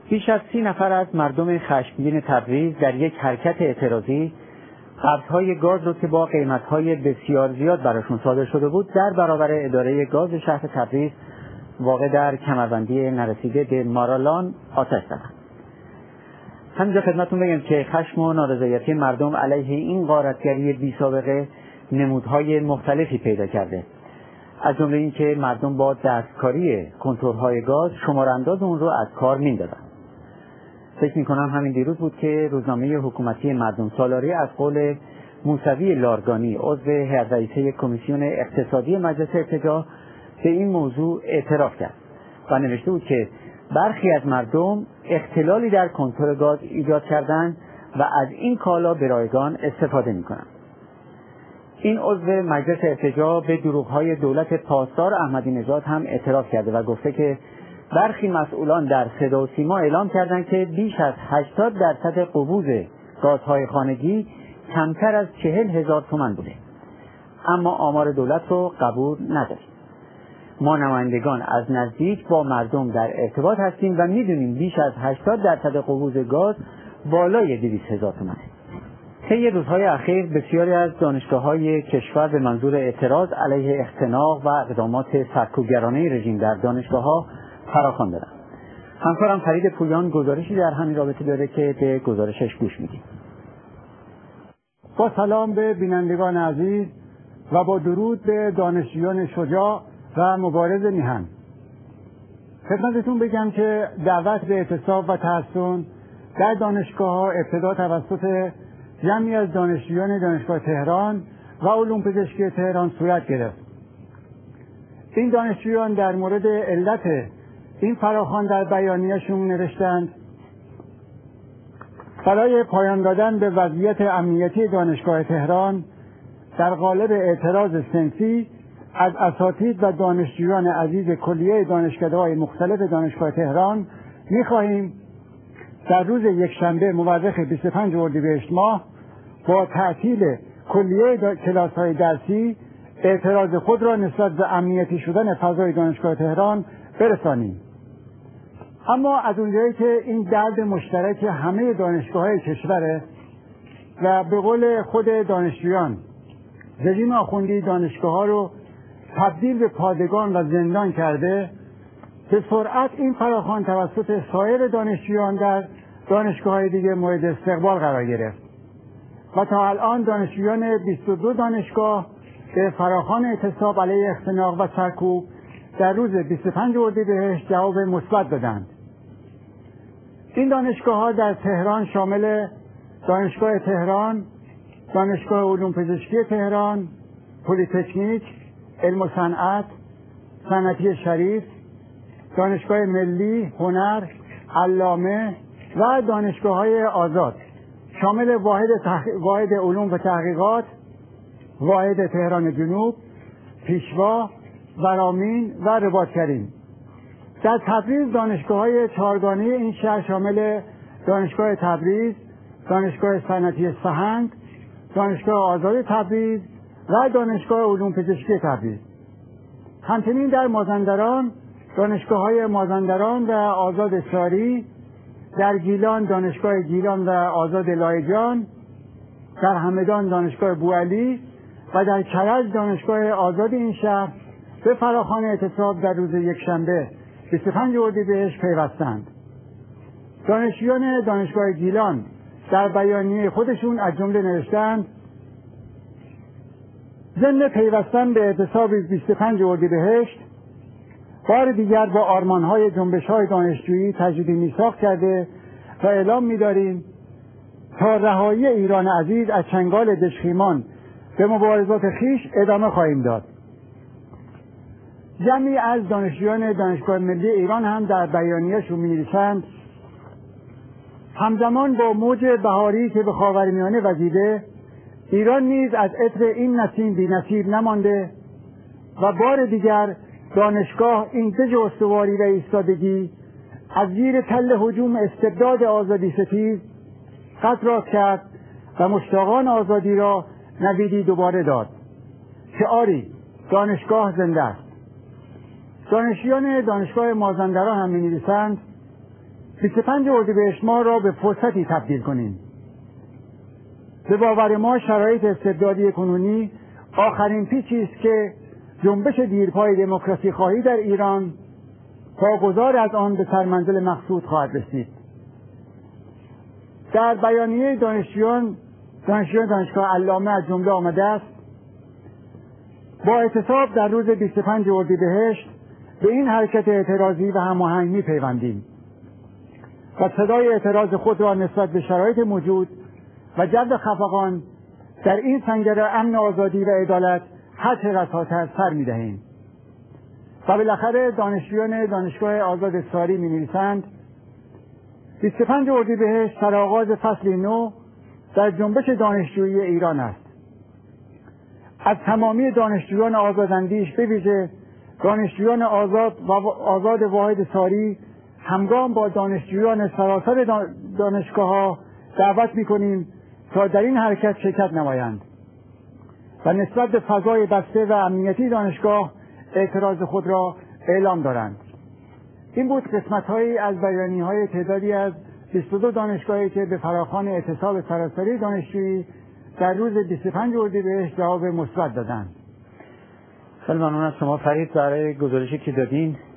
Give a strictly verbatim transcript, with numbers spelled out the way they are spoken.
بیش از سی نفر از مردم خشمگین تبریز در یک حرکت اعتراضی قبض‌های گاز رو که با قیمت‌های بسیار زیاد براشون صادر شده بود در برابر اداره گاز شهر تبریز واقع در کمربندی نرسیده به مارالان آتش زدند. همینجا خدمتتون بگم که خشم و نارضایتی مردم علیه این غارتگری بی سابقه نمودهای مختلفی پیدا کرده، از جمله اینکه مردم با دستکاری کنتورهای گاز شمارانداز اون رو از کار میندازن. فکر میکنم همین دیروز بود که روزنامه حکومتی مردم سالاری از قول موسوی لارگانی عضو هیئت رئیسه کمیسیون اقتصادی مجلس ارتجاع به این موضوع اعتراف کرد و نوشته بود که برخی از مردم اختلالی در کنتور گاز ایجاد کردند و از این کالا به رایگان استفاده میکنند. این عضو مجلس ارتجاع به دروغ‌های دولت پاسدار احمدی نژاد هم اعتراف کرده و گفته که برخی مسئولان در صدا و سیما اعلام کردند که بیش از هشتاد درصد قبوض گازهای خانگی کمتر از چهل هزار تومان بوده، اما آمار دولت رو قبول نداشت. ما نمایندگان از نزدیک با مردم در ارتباط هستیم و میدونیم بیش از هشتاد درصد قبوض گاز بالای دویست هزار تومانه. طی روزهای اخیر بسیاری از دانشگاه‌های کشور به منظور اعتراض علیه اختناق و اقدامات سرکوبگرانه رژیم در دانشگاه‌ها فراخوان دادند. همکارم فرید پویان گزارشی در همین رابطه داره که به گزارشش گوش میدیم. با سلام به بینندگان عزیز و با درود به دانشجویان شجاع و مبارز میهن. خدمتتون بگم که دعوت به اعتصاب و تحصن در دانشگاه‌ها ابتدا توسط جمعی از دانشجویان دانشگاه تهران و علوم پزشکی تهران صورت گرفت. این دانشجویان در مورد علت این فراخوان در بیانیه‌شون نوشتند: برای پایان دادن به وضعیت امنیتی دانشگاه تهران در قالب اعتراض صنفی از اساتید و دانشجویان عزیز کلیه دانشکده‌های مختلف دانشگاه تهران می‌خواهیم در روز یکشنبه مورخ بیست و پنج اردیبهشت ماه با تعطیل کلیه کلاس‌های درسی اعتراض خود را نسبت به امنیتی شدن فضای دانشگاه تهران برسانیم. اما از اونجایی که این درد مشترک همه دانشگاه‌های کشوره و به قول خود دانشجویان رژیم آخوندی دانشگاه‌ها رو تبدیل به پادگان و زندان کرده، به سرعت این فراخوان توسط سایر دانشجویان در دانشگاه‌های دیگه مورد استقبال قرار گرفت و تا الان دانشجویان بیست و دو دانشگاه به فراخوان اعتصاب علیه اختناق و سرکوب در روز بیست و پنج اردیبهشت جواب مثبت دادند. این دانشگاه‌ها در تهران شامل دانشگاه تهران، دانشگاه علوم پزشکی تهران، پلی‌تکنیک، علم و صنعت، صنعتی شریف، دانشگاه ملی، هنر، علامه و دانشگاه‌های آزاد شامل واحد, تح... واحد علوم و تحقیقات، واحد تهران جنوب، پیشوا، ورامین و رباط‌کریم. در تبریز دانشگاه‌های چهارگانه این شهر شامل دانشگاه تبریز، دانشگاه صنعتی سهند، دانشگاه آزاد تبریز و دانشگاه علوم پزشکی تبریز. همچنین در مازندران دانشگاه‌های مازندران و آزاد ساری، در گیلان دانشگاه گیلان و آزاد لاهیجان، در همدان دانشگاه بوعلی و در کرج دانشگاه آزاد این شهر به فراخوان اعتصاب در روز یکشنبه بیست و پنج اردیبهشت پیوستند. دانشجویان دانشگاه گیلان در بیانیه خودشون از جمله نوشتند: ضمن پیوستن به اعتصاب بیست و پنج اردیبهشت بار دیگر با آرمان‌های جنبش‌های دانشجویی تجدید میثاق کرده و اعلام می‌داریم تا رهایی ایران عزیز از چنگال دژخیمان به مبارزات خویش ادامه خواهیم داد. جمعی از دانشجویان دانشگاه ملی ایران هم در بیانیه‌شون می‌نویسند: همزمان با موج بهاری که به خاورمیانه وزیده، ایران نیز از عطر این نسیم بی‌نصیب نمانده و بار دیگر دانشگاه این دژ استواری و ایستادگی از زیر تل هجوم استبداد آزادی ستیز قد راست کرد و مشتاقان آزادی را نویدی دوباره داد که آری دانشگاه زنده است. دانشجویان دانشگاه مازندران هم می‌نویسند: بیست و پنج اردیبهشت ماه را به فرصتی تبدیل کنیم. به باور ما شرایط استبدادی کنونی آخرین پیچی است که جنبش دیرپای دموکراسی خواهی در ایران تا گذار از آن به سرمنزل مقصود خواهد رسید. در بیانیه دانشجویان دانشجویان دانشگاه علامه از جمله آمده است: با اعتصاب در روز بیست و پنج اردیبهشت به این حرکت اعتراضی و هماهنگ می‌پیوندیم و صدای اعتراض خود را نسبت به شرایط موجود و جو خفقان در این سنگر امن، آزادی و عدالت هر چه رساتر سر می‌دهیم. و بالاخره دانشجویان دانشگاه آزاد ساری می‌نویسند: بیست و پنج اردیبهشت سرآغاز فصلی نو در جنبش دانشجویی ایران است. از تمامی دانشجویان آزاداندیش به ویژه دانشجویان آزاد و آزاد واحد ساری همگام با دانشجویان سراسر دانشگاه‌ها دعوت می‌کنیم تا در این حرکت شرکت نمایند و نسبت به فضای بسته و امنیتی دانشگاه اعتراض خود را اعلام دارند. این بود قسمت‌هایی از بیانیه‌های تعدادی از بیست و دو دانشگاهی که به فراخوان اعتصاب سراسری دانشجویی در روز بیست و پنج اردیبهشت جواب مثبت دادند. خیلی ممنون از شما فرید برای گزارشی که دادین.